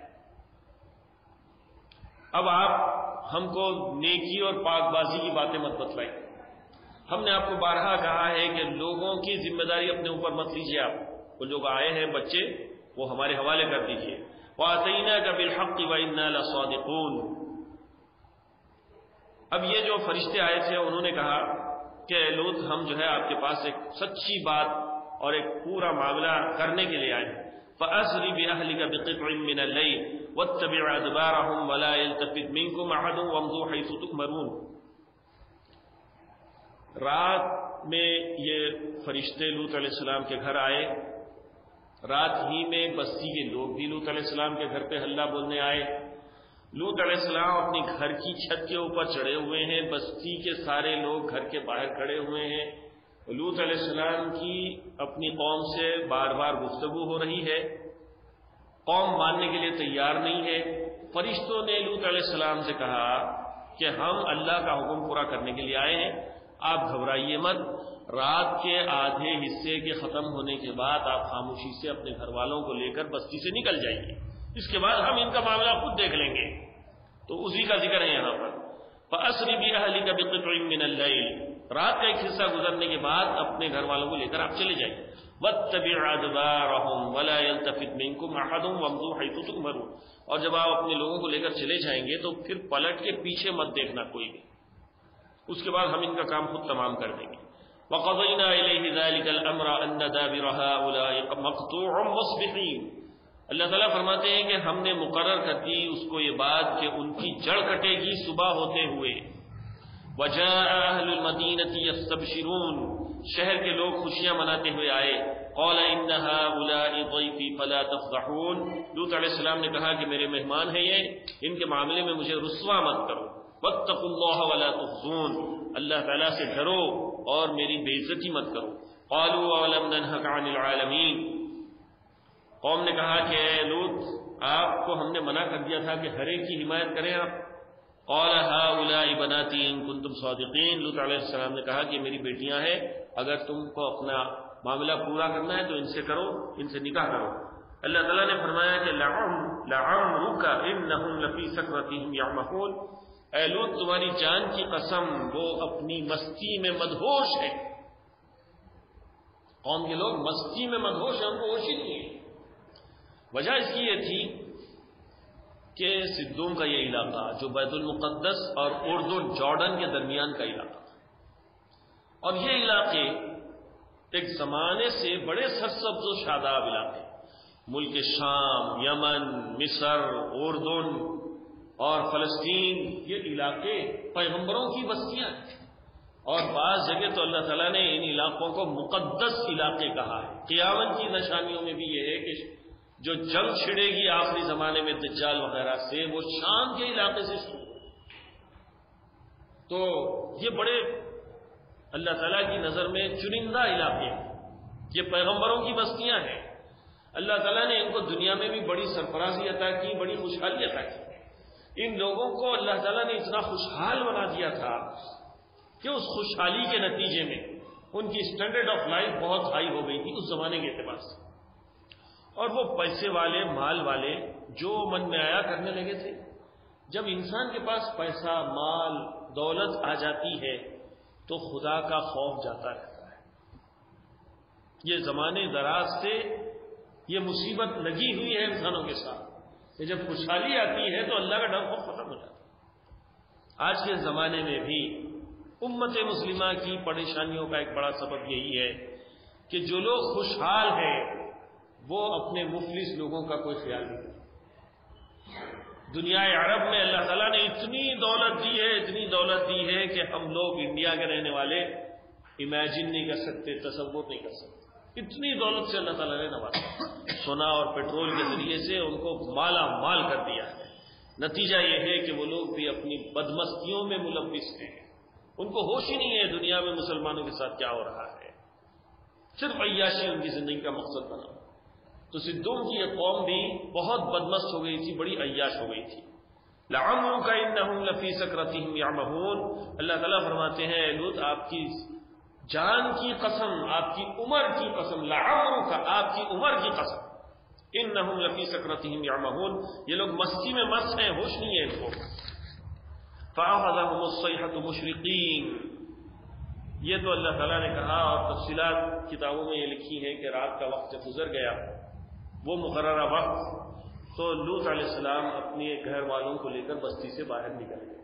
اب آپ ہم کو نیکی اور پاک بازی کی باتیں مت بتلائیں. ہم نے آپ کو بارہا کہا ہے کہ لوگوں کی ذمہ داری اپنے اوپر مت لیجیے. آپ وہ لوگ آئے ہیں بچے وہ ہمارے حوالے کر دیجیے. وَآتَيْنَاكَ بِالْحَقِّ وَإِنَّا لَصَادِقُونَ. اب یہ جو فرشتے آئے تھے انہوں نے کہا کہ اے لوط ہم جو ہے آپ کے پاس ایک سچی بات اور ایک پورا معاملہ کرنے کے لیے آئے ہیں. فَأَسْرِ بِأَهْلِكَ بِقِطْعٍ مِّنَ اللَّيْلِ وَاتَّبِعْ أَدْبَارَهُمْ وَلَا يَلْتَفِتْ مِنكُمْ أَحَدٌ وَامْضُوا حَيْثُ تُؤْمَرُونَ. رات میں یہ فرشتے لوط علیہ السلام کے گھر آئے. رات ہی میں بستی کے لوگ بھی لوط علیہ السلام کے گھر پہ ہلہ بولنے آئے. لوط علیہ السلام اپنی گھر کی چھت کے اوپر چڑھے ہوئے ہیں، بستی کے سارے لوگ گھر کے باہر کھڑے ہوئے ہیں. لوط علیہ السلام کی اپنی قوم سے بار بار گفتگو ہو رہی ہے. قوم ماننے کے لیے تیار نہیں ہے. فرشتوں نے لوط علیہ السلام سے کہا کہ ہم اللہ کا حکم پورا کرنے کے لیے آئے ہیں، آپ گھبرائیے مت. رات کے آدھے حصے کے ختم ہونے کے بعد آپ خاموشی سے اپنے گھر والوں کو لے کر بستی سے نکل جائیے، اس کے بعد ہم ان کا معاملہ خود دیکھ لیں گے. تو اسی کا ذکر ہے یہاں پر. فَأَسْرِ بِأَهْلِكَ بِقِطْعٍ مِّنَ اللَّيْلِ. رات کا ایک حصہ گزرنے کے بعد اپنے گھر والوں کو لے کر آپ چلے جائیں. وَاتَّبِعْ أَدْبَارَهُمْ وَلَا يَلْتَفِتْ مِنكُمْ أَحَدٌ وَامْضُوا حَيْثُ تُؤْمَرُونَ. اور جب آپ اپنے لوگوں کو لے کر چلے جائیں گے تو پھر پلٹ کے پیچھے مت دیکھنا کوئی بھی، اس کے بعد ہم ان کا کام خود تمام کر دیں گے. وَقَضَيْنَا إِلَيْهِ ذَلِكَ الْأَمْرَ أَنَّ دَابِرَ هَٰؤُلَاءِ مَقْطُوعٌ مُصْبِحِينَ. اللہ تعالیٰ فرماتے ہیں کہ ہم نے مقرر کر دی اس کو یہ بات کہ ان کی جڑ کٹے گی صبح ہوتے ہوئے. وَجَاءَ أَهْلُ الْمَدِينَةِ يَسْتَبْشِرُونَ. شہر کے لوگ خوشیاں مناتے ہوئے آئے. قَالَ إِنَّ هَٰؤُلَاءِ ضَيْفِي فَلَا تَفْضَحُونِ. لوط علیہ السلام نے کہا کہ میرے مہمان ہیں یہ، ان کے معاملے میں مجھے رسوا مت کرو. وَاتَّقُوا اللَّهَ وَلَا تُخْزُونِ. اللہ تعالیٰ سے ڈرو اور میری بے عزتی مت کرو. قَالُوا أَوَلَمْ نَنْهَكَ عَنِ الْعَالَمِينَ. قوم نے کہا کہ اے لوط آپ کو ہم نے منع کر دیا تھا کہ ہر ایک کی حمایت کریں آپ. قال هؤلاء بناتي ان كنتم صادقين. لوط علیہ السلام نے کہا کہ میری بیٹیاں ہیں، اگر تم کو اپنا معاملہ پورا کرنا ہے تو ان سے کرو، ان سے نکاح کرو. اللہ تعالیٰ نے فرمایا کہ لعمرك انهم لفي سكرتهم يعمهون. اے لوط تمہاری جان کی قسم وہ اپنی مستی میں مدہوش ہے. قوم کے لوگ مستی میں مدہوش ہیں، ان کو ہوش ہی نہیں ہے. وجہ اس کی یہ تھی کہ سدوم کا یہ علاقہ جو بیت المقدس اور اردن جارڈن کے درمیان کا علاقہ تھا، اور یہ علاقے ایک زمانے سے بڑے سرسبز و شاداب علاقے، ملک شام، یمن، مصر، اردن اور فلسطین، یہ علاقے پیغمبروں کی بستیاں ہیں. اور بعض جگہ تو اللہ تعالیٰ نے ان علاقوں کو مقدس علاقے کہا ہے. قیامت کی نشانیوں میں بھی یہ ہے کہ جو جنگ چھڑے گی آخری زمانے میں دجال وغیرہ سے وہ شام کے علاقے سے شروع. تو یہ بڑے اللہ تعالیٰ کی نظر میں چنندہ علاقے ہیں، یہ پیغمبروں کی بستیاں ہیں. اللہ تعالیٰ نے ان کو دنیا میں بھی بڑی سرفرازی عطا کی، بڑی خوشحالی عطا کی. ان لوگوں کو اللہ تعالیٰ نے اتنا خوشحال بنا دیا تھا کہ اس خوشحالی کے نتیجے میں ان کی اسٹینڈرڈ آف لائف بہت ہائی ہو گئی تھی اس زمانے کے اعتبار سے. اور وہ پیسے والے، مال والے جو من میں آیا کرنے لگے تھے. جب انسان کے پاس پیسہ، مال، دولت آ جاتی ہے تو خدا کا خوف جاتا رہتا ہے. یہ زمانے دراز سے یہ مصیبت لگی ہوئی ہے انسانوں کے ساتھ کہ جب خوشحالی آتی ہے تو اللہ کا ڈر خوف ختم ہو جاتا ہے. آج کے زمانے میں بھی امت مسلمہ کی پریشانیوں کا ایک بڑا سبب یہی ہے کہ جو لوگ خوشحال ہیں وہ اپنے مفلس لوگوں کا کوئی خیال نہیں کرتے. دنیا عرب میں اللہ تعالیٰ نے اتنی دولت دی ہے اتنی دولت دی ہے کہ ہم لوگ انڈیا کے رہنے والے امیجن نہیں کر سکتے, تصور نہیں کر سکتے. اتنی دولت سے اللہ تعالیٰ نے نوازا, سونا اور پیٹرول کے ذریعے سے ان کو مالا مال کر دیا ہے. نتیجہ یہ ہے کہ وہ لوگ بھی اپنی بدمستیوں میں ملوث ہیں. ان کو ہوش ہی نہیں ہے دنیا میں مسلمانوں کے ساتھ کیا ہو رہا ہے, صرف عیاشی ان کی زندگی کا مقصد بنا. تو صدوم کی یہ قوم بھی بہت بدمست ہو گئی تھی, بڑی عیاش ہو گئی تھی. لعمرک انہم لفی سکرتہم یعمہون. اللہ تعالیٰ فرماتے ہیں اے لوط آپ کی جان کی قسم, آپ کی عمر کی قسم, لعمرک آپ کی عمر کی قسم, انہم لفی سکرتہم یعمہون, یہ لوگ مستی میں مست ہیں, ہوش نہیں ہے ان کو. فأخذہم الصیحۃ مشرقین. یہ تو اللہ تعالیٰ نے کہا اور تفصیلات کتابوں میں یہ لکھی ہیں کہ رات کا وقت جب گزر گیا وہ مقررہ وقت, تو لوط علیہ السلام اپنے گھر والوں کو لے کر بستی سے باہر نکل گئے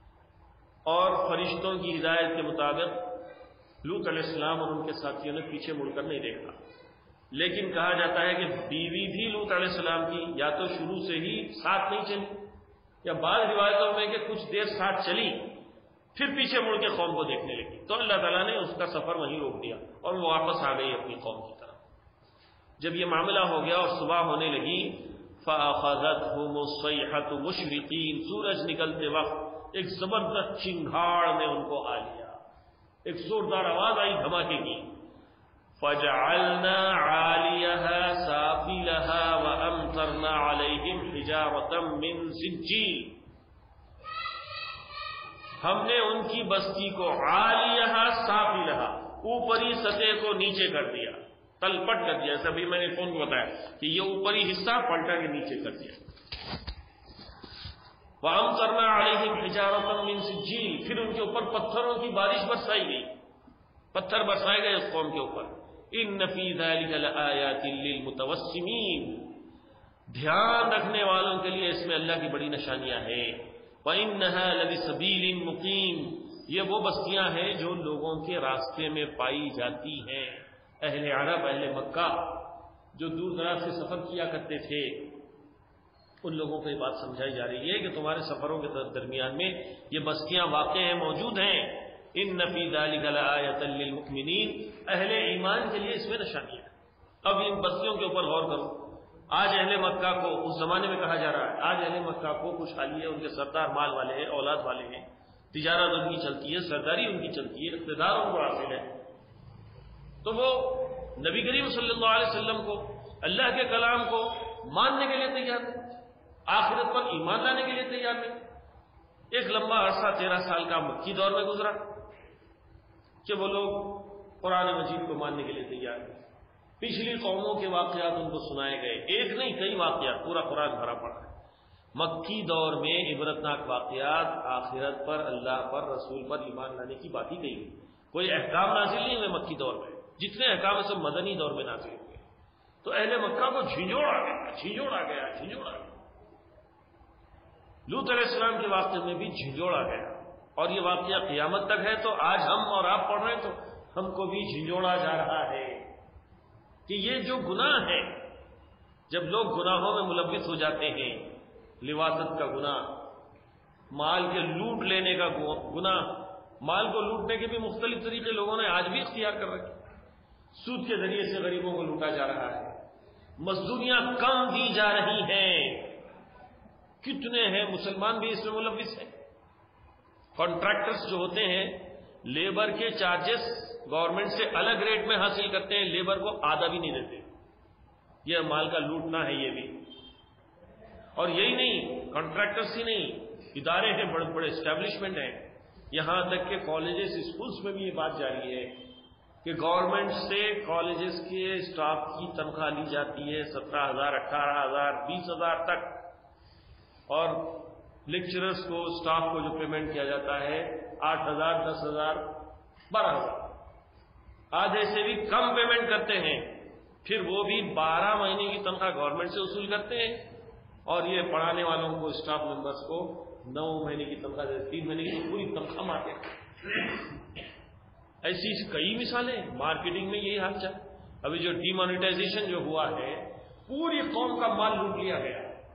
اور فرشتوں کی ہدایت کے مطابق لوط علیہ السلام اور ان کے ساتھیوں نے پیچھے مڑ کر نہیں دیکھا. لیکن کہا جاتا ہے کہ بیوی بھی لوط علیہ السلام کی یا تو شروع سے ہی ساتھ نہیں چلی, یا بعض روایتوں میں کہ کچھ دیر ساتھ چلی پھر پیچھے مڑ کے قوم کو دیکھنے لگی, تو اللہ تعالیٰ نے اس کا سفر وہیں روک دیا اور وہ واپس آ گئی اپنی قوم کی طرف. جب یہ معاملہ ہو گیا اور صبح ہونے لگی, فأخذتهم الصيحة مشرقين, سورج نکلتے وقت ایک زبردست چنگھاڑ نے ان کو آ لیا, ایک زوردار آواز آئی دھماکے کی. فجعلنا عاليها سافلها وأمطرنا عليهم حجارة من سجيل. ہم نے ان کی بستی کو عالیہا سافلہا, اوپری سطح کو نیچے کر دیا, تل پٹ کر دیا. ایسا بھی میں نے فون کو بتایا کہ یہ اوپری حصہ پلٹا کے نیچے کر دیا. وَأَمْطَرْنَا عَلَيْهِمْ حِجَارَةً مِّن سِجِّيلٍ. پھر ان کے اوپر پتھروں کی بارش برسائی گئی, پتھر برسائے گئے اس قوم کے اوپر. إِنَّ فِي ذَلِكَ لَآيَاتٍ لِّلْمُتَوَسِّمِينَ. دھیان رکھنے والوں کے لیے اس میں اللہ کی بڑی نشانیاں ہیں. وَإِنَّهَا لَبِسَبِيلٍ مُقِيمٍ. یہ وہ بستیاں ہیں جو لوگوں کے راستے میں پائی جاتی ہیں. اہل عرب, اہل مکہ جو دور دراز سے سفر کیا کرتے تھے, ان لوگوں کو یہ بات سمجھائی جا رہی ہے کہ تمہارے سفروں کے درمیان میں یہ بستیاں واقع ہیں, موجود ہیں. ان فی ذلک لآیۃ للمؤمنین. اہل ایمان کے لیے اس میں نشانی ہے. اب ان بستیوں کے اوپر غور کرو. آج اہل مکہ کو, اس زمانے میں کہا جا رہا ہے, آج اہل مکہ کو خوشحالی ہے, ان کے سردار مال والے ہیں, اولاد والے ہیں, تجارت ان کی چلتی ہے, سرداری ان کی چلتی ہے, اقتدار ان کو حاصل ہے. تو وہ نبی کریم صلی اللہ علیہ وسلم کو, اللہ کے کلام کو ماننے کے لیے تیار نہیں, آخرت پر ایمان لانے کے لیے تیار نہیں. ایک لمبا عرصہ تیرہ سال کا مکی دور میں گزرا کہ وہ لوگ قرآن مجید کو ماننے کے لیے تیار نہیں. پچھلی قوموں کے واقعات ان کو سنائے گئے, ایک نہیں کئی واقعات, پورا قرآن بھرا پڑا ہے. مکی دور میں عبرتناک واقعات, آخرت پر, اللہ پر, رسول پر ایمان لانے کی بات ہی گئی. کوئی احکام نازل نہیں ہوئے مکی دور میں, جتنے احکام سب مدنی دور میں نازل ہوئے. تو اہل مکہ کو جھنجھوڑ آ گیا, جھنجھوڑ آ گیا, جھنجھوڑ آ گیا. لوط علیہ السلام کے واقعے میں بھی جھنجھوڑ آ گیا, اور یہ واقعہ قیامت تک ہے. تو آج ہم اور آپ پڑھ رہے ہیں تو ہم کو بھی جھنجھوڑا جا رہا ہے کہ یہ جو گناہ ہے, جب لوگ گناہوں میں ملوث ہو جاتے ہیں, لواطت کا گناہ, مال کے لوٹ لینے کا گناہ, مال کو لوٹنے کے بھی مختلف طریقے لوگوں نے آج بھی اختیار کر رکھے. سود کے ذریعے سے غریبوں کو لوٹا جا رہا ہے, مزدوریاں کم دی جا رہی ہیں. کتنے ہیں مسلمان بھی اس میں ملوث ہیں. کانٹریکٹرز جو ہوتے ہیں, لیبر کے چارجز گورنمنٹ سے الگ ریٹ میں حاصل کرتے ہیں, لیبر کو آدھا بھی نہیں دیتے. یہ مال کا لوٹنا ہے یہ بھی. اور یہی نہیں, کانٹریکٹرز ہی نہیں, ادارے ہیں, بڑے بڑے اسٹیبلشمنٹ ہیں. یہاں تک کہ کالجز, اسکولس میں بھی یہ بات جاری ہے کہ گورنمنٹ سے کالجز کے اسٹاف کی تنخواہ لی جاتی ہے سترہ ہزار, اٹھارہ ہزار, بیس ہزار تک, اور لیکچررز کو, اسٹاف کو جو پیمنٹ کیا جاتا ہے آٹھ ہزار, دس ہزار, بارہ ہزار آدھے سے بھی کم پیمنٹ کرتے ہیں، پھر وہ بھی بارہ مہینے کی تنخواہ گورنمنٹ سے وصول کرتے ہیں، اور یہ پڑھانے والوں کو، اسٹاف ممبرس کو نو مہینے کی تنخواہ دیتے، تین مہینے کی پوری تنخواہ مارتے۔ ایسی کئی مثالیں، مارکیٹنگ میں یہی حال چل۔ ابھی جو ڈی مانیٹائزیشن جو ہوا ہے، پوری قوم کا مال لوٹ لیا گیا،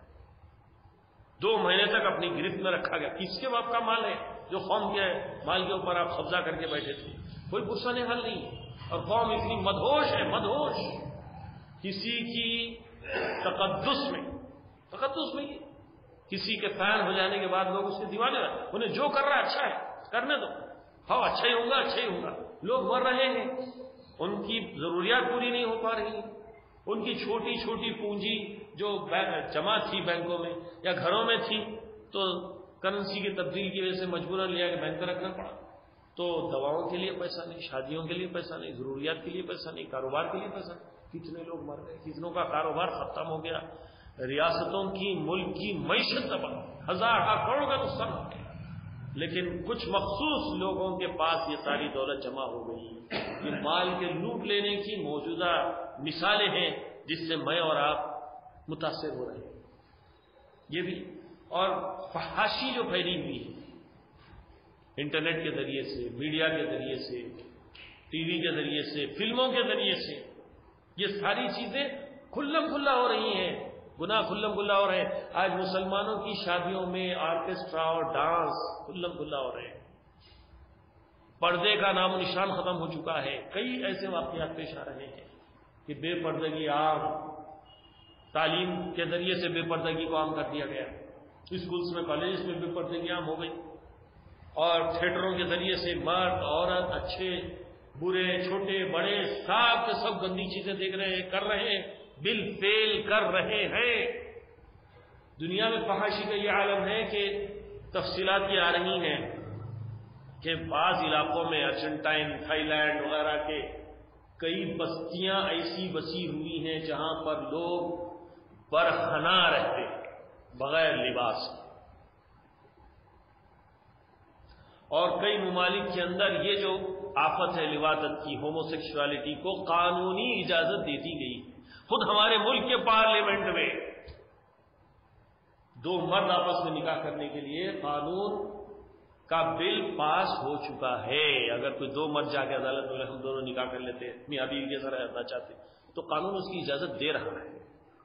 دو مہینے تک اپنی گرفت میں رکھا گیا۔ کس کے باپ کا مال ہے جو قوم کے مال کے اوپر آپ قبضہ کر کے بیٹھے تھے؟ کوئی پرسن حل نہیں، اور قوم اتنی مدہوش ہے، مدہوش کسی کی تقدس میں، تقدس میں کسی کے فین ہو جانے کے بعد لوگ اس کے دیوانے ہیں، انہیں جو کر رہا ہے اچھا ہے، کرنے دو، ہاں اچھا ہی ہوگا، اچھا ہی ہوگا۔ لوگ مر رہے ہیں، ان کی ضروریات پوری نہیں ہو پا رہی، ان کی چھوٹی چھوٹی پونجی جو جمع تھی بینکوں میں یا گھروں میں تھی، تو کرنسی کی تبدیلی کی وجہ سے مجبوراً لیا کہ بینک میں رکھنا پڑا، تو دواؤں کے لیے پیسہ نہیں، شادیوں کے لیے پیسہ نہیں، ضروریات کے لیے پیسہ نہیں، کاروبار کے لیے پیسہ نہیں۔ کتنے لوگ مر گئے، کتنوں کا کاروبار ختم ہو گیا، ریاستوں کی، ملک کی معیشت تباہ، ہزار کروڑوں کا نقصان ہو گیا۔ لیکن کچھ مخصوص لوگوں کے پاس یہ ساری دولت جمع ہو گئی۔ یہ مال کے لوٹ لینے کی موجودہ مثالیں ہیں جس سے میں اور آپ متاثر ہو رہے ہیں۔ یہ بھی، اور فحاشی جو پھیلی ہوئی ہے انٹرنیٹ کے ذریعے سے، میڈیا کے ذریعے سے، ٹی وی کے ذریعے سے، فلموں کے ذریعے سے، یہ ساری چیزیں کھلم کھلا ہو رہی ہیں، گناہ کھلم کھلا ہو رہے ہیں۔ آج مسلمانوں کی شادیوں میں آرکیسٹرا اور ڈانس کھلم کھلا ہو رہے ہیں، پردے کا نام و نشان ختم ہو چکا ہے۔ کئی ایسے واقعات پیش آ رہے ہیں کہ بے پردگی عام، تعلیم کے ذریعے سے بے پردگی کو عام کر دیا گیا، اسکولس میں، کالجز میں بے پردگی عام ہو گئی، اور تھیٹروں کے ذریعے سے مرد عورت، اچھے برے، چھوٹے بڑے، سب کے سب گندی چیزیں دیکھ رہے ہیں، کر رہے ہیں، بل فیل کر رہے ہیں۔ دنیا میں فحاشی کا یہ عالم ہے کہ تفصیلات یہ آ رہی ہیں کہ بعض علاقوں میں، ارجنٹائن، تھائی لینڈ وغیرہ کے کئی بستیاں ایسی بسی ہوئی ہیں جہاں پر لوگ برہنہ رہتے ہیں، بغیر لباس کے۔ اور کئی ممالک کے اندر یہ جو آفت ہے لواطت کی، ہومو سیکشوالٹی کو قانونی اجازت دے دی گئی۔ خود ہمارے ملک کے پارلیمنٹ میں دو مرد آپس میں نکاح کرنے کے لیے قانون کا بل پاس ہو چکا ہے۔ اگر کوئی دو مرد جا کے عدالت میں ہم دونوں نکاح کر لیتے ہیں، میاں بیوی کے طرح رہنا چاہتے، تو قانون اس کی اجازت دے رہا ہے۔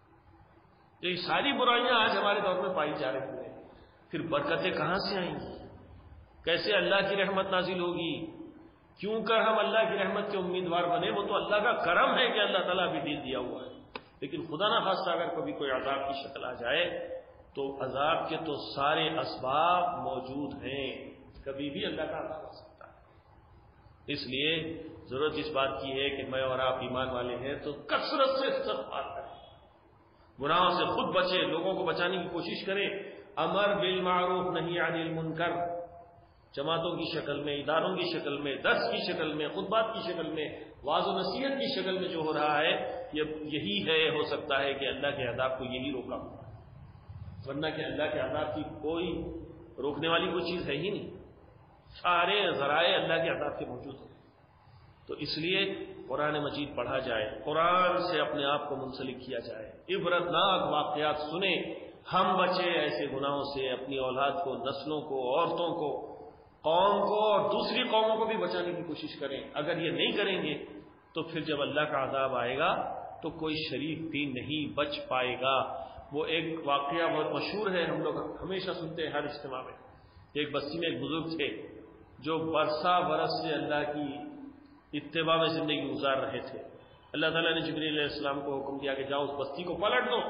تو یہ ساری برائیاں آج ہمارے دور میں پائی جا رہی ہیں، پھر برکتیں کہاں سے آئیں گی؟ کیسے اللہ کی رحمت نازل ہوگی؟ کیوں کر ہم اللہ کی رحمت کے امیدوار بنے؟ وہ تو اللہ کا کرم ہے کہ اللہ تعالیٰ ابھی دل دیا ہوا ہے، لیکن خدا نہ خواستہ اگر کبھی کوئی عذاب کی شکل آ جائے تو عذاب کے تو سارے اسباب موجود ہیں، کبھی بھی اللہ کا عذاب آ سکتا ہے۔ اس لیے ضرورت اس بات کی ہے کہ میں اور آپ ایمان والے ہیں تو کثرت سے استغفار کریں، گناہوں سے خود بچیں، لوگوں کو بچانے کی کوشش کریں، امر بالمعروف نہی عن المنکر، جماعتوں کی شکل میں، اداروں کی شکل میں، درس کی شکل میں، خطبات کی شکل میں، واعظ و نصیحت کی شکل میں جو ہو رہا ہے، یہ یہی ہے، ہو سکتا ہے کہ اللہ کے عذاب کو یہی روکا ہوا ہے، ورنہ کہ اللہ کے عذاب کی کوئی روکنے والی کوئی چیز ہے ہی نہیں، سارے ذرائع اللہ کے عذاب کے موجود ہیں۔ تو اس لیے قرآن مجید پڑھا جائے، قرآن سے اپنے آپ کو منسلک کیا جائے، عبرتناک واقعات سنیں، ہم بچے ایسے گناہوں سے، اپنی اولاد کو، نسلوں کو، عورتوں کو، قوم کو اور دوسری قوموں کو بھی بچانے کی کوشش کریں۔ اگر یہ نہیں کریں گے تو پھر جب اللہ کا عذاب آئے گا تو کوئی شریف بھی نہیں بچ پائے گا۔ وہ ایک واقعہ بہت مشہور ہے، ہم لوگ ہمیشہ سنتے ہیں ہر اجتماع میں۔ ایک بستی میں ایک بزرگ تھے جو برسا برس سے اللہ کی اتباع میں زندگی گزار رہے تھے۔ اللہ تعالیٰ نے جبریل علیہ السلام کو حکم دیا کہ جاؤ اس بستی کو پلٹ دو۔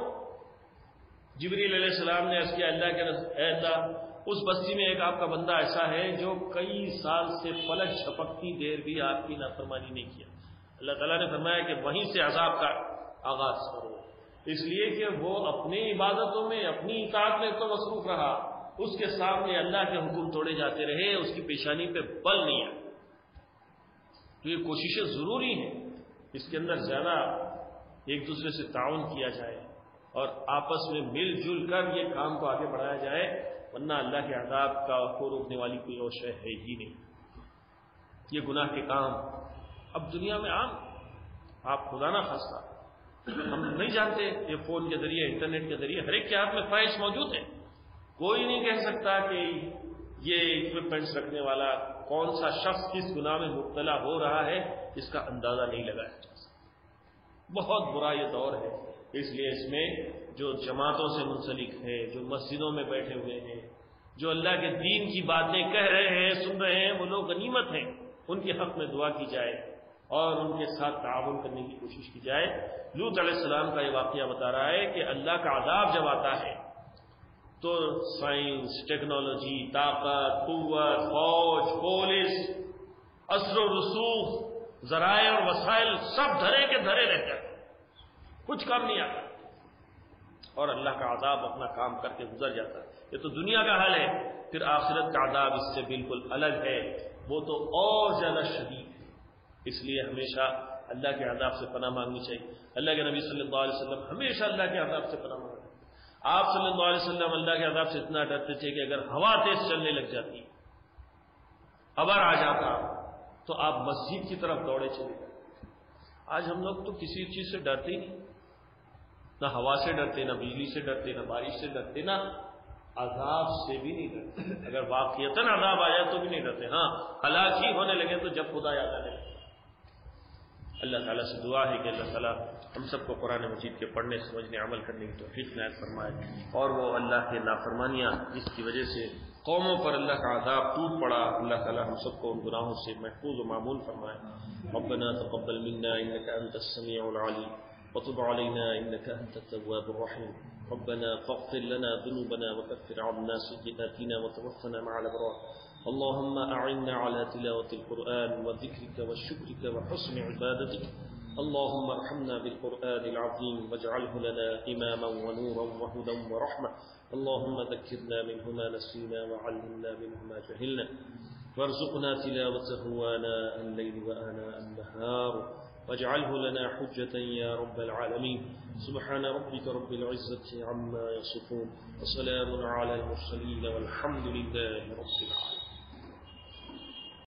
جبریل علیہ السلام نے عرض کیا، اللہ کے اے اللہ، اس بستی میں ایک آپ کا بندہ ایسا ہے جو کئی سال سے فلک جھپکتی دیر بھی آپ کی نافرمانی نہیں کیا۔ اللہ تعالیٰ نے فرمایا کہ وہیں سے عذاب کا آغاز کرو، اس لیے کہ وہ اپنی عبادتوں میں، اپنی اطاعت میں تو مصروف رہا، اس کے سامنے اللہ کے حکم توڑے جاتے رہے، اس کی پیشانی پہ بل نہیں آیا۔ تو یہ کوششیں ضروری ہیں، اس کے اندر زیادہ ایک دوسرے سے تعاون کیا جائے اور آپس میں مل جل کر یہ کام کو آگے بڑھایا جائے، ورنہ اللہ کے عذاب کا کو روکنے والی کوئی اور شے ہے ہی نہیں۔ یہ گناہ کے کام اب دنیا میں عام، آپ خدا نہ خاصہ ہم نہیں جانتے، یہ فون کے ذریعے انٹرنیٹ کے ذریعے ہر ایک کے ہاتھ میں خواہش موجود ہے. کوئی نہیں کہہ سکتا کہ یہ اکوپمنٹس رکھنے والا کون سا شخص کس گناہ میں مبتلا ہو رہا ہے اس کا اندازہ نہیں لگایا جا سکتا. بہت برا یہ دور ہے، اس لیے اس میں جو جماعتوں سے منسلک ہے، جو مسجدوں میں بیٹھے ہوئے ہیں، جو اللہ کے دین کی باتیں کہہ رہے ہیں، سن رہے ہیں، وہ لوگ غنیمت ہیں، ان کے حق میں دعا کی جائے اور ان کے ساتھ تعاون کرنے کی کوشش کی جائے. لوط علیہ السلام کا یہ واقعہ بتا رہا ہے کہ اللہ کا عذاب جب آتا ہے تو سائنس، ٹیکنالوجی، طاقت، قوت، فوج، پولیس، اثر و رسوخ، ذرائع اور وسائل سب دھرے کے دھرے رہتے ہیں، کچھ کام نہیں آتا، اور اللہ کا عذاب اپنا کام کر کے گزر جاتا ہے. یہ تو دنیا کا حال ہے، پھر آخرت کا عذاب اس سے بالکل الگ ہے، وہ تو اور زیادہ شدید ہے. اس لیے ہمیشہ اللہ کے عذاب سے پناہ مانگنی چاہیے. اللہ کے نبی صلی اللہ علیہ وسلم ہمیشہ اللہ کے عذاب سے پناہ مانگتے. آپ صلی اللہ علیہ وسلم اللہ کے عذاب سے اتنا ڈرتے تھے کہ اگر ہوا تیز چلنے لگ جاتی، ابر آ جاتا، تو آپ مسجد کی طرف دوڑے چلے جاتے. آج ہم لوگ تو کسی چیز سے ڈرتے ہی نہیں، نہ ہوا سے ڈرتے، نہ بجلی سے ڈرتے، نہ بارش سے ڈرتے، نہ عذاب سے بھی نہیں ڈرتے. اگر واقعتاً عذاب آ جائے تو بھی نہیں ڈرتے. ہاں ہلاک ہی ہونے لگے تو جب خدا یاد آنے لگے. اللہ تعالیٰ سے دعا ہے کہ اللہ تعالیٰ ہم سب کو قرآن مجید کے پڑھنے، سمجھنے، عمل کرنے کی توفیق عنایت فرمائے، اور وہ اللہ کے نافرمانیاں جس کی وجہ سے قوموں پر اللہ کا عذاب ٹوٹ پڑا، اللہ تعالیٰ ہم سب کو ان گناہوں سے محفوظ و معمول فرمائے. ربنا تقبل منا انك انت السميع العليم وتب علينا انك انت التواب الرحيم. ربنا فاغفر لنا ذنوبنا وكفر عنا سيئاتنا وتوفنا مع الابرار. اللهم أعنا على تلاوة القرآن وذكرك وشكرك وحسن عبادتك. اللهم ارحمنا بالقرآن العظيم واجعله لنا إماما ونورا وهدى ورحمة. اللهم ذكرنا منه ما نسينا وعلمنا منه ما جهلنا وارزقنا تلاوته آناء الليل وآناء النهار واجعله لنا حجة يا رب العالمين. سبحان ربك رب العزة عما يصفون وسلام على المرسلين والحمد لله رب العالمين.